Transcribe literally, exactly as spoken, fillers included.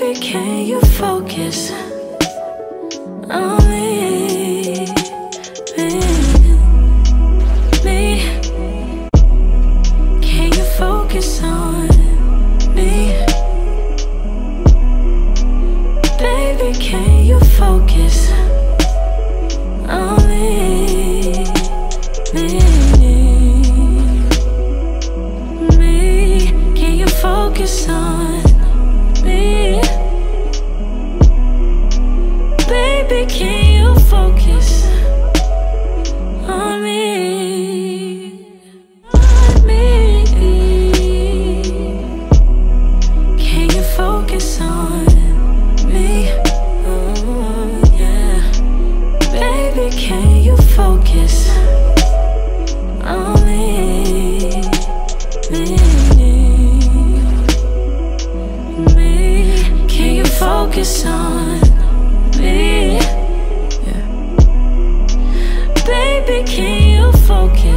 Baby, can you focus on me? Me, me. Can you focus on me? Baby, can you focus on me? Me, me. Can you focus on me? Baby, can you focus on me? On me. Can you focus on me? Oh, yeah. Baby, can you focus on me? Me, me. Can you focus on me? Yeah. Baby, can you focus